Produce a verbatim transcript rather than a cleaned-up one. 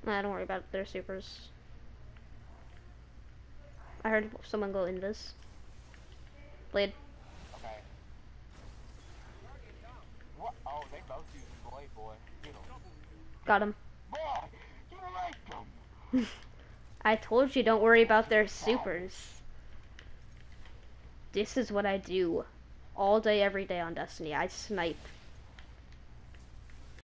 Nah, don't worry about their supers. I heard someone go invis. Blade. Okay. What? Oh, they both using Blade, boy. Get 'em. Got him. Boy, you like them. I told you don't worry about their supers. This is what I do all day, every day on Destiny. I snipe.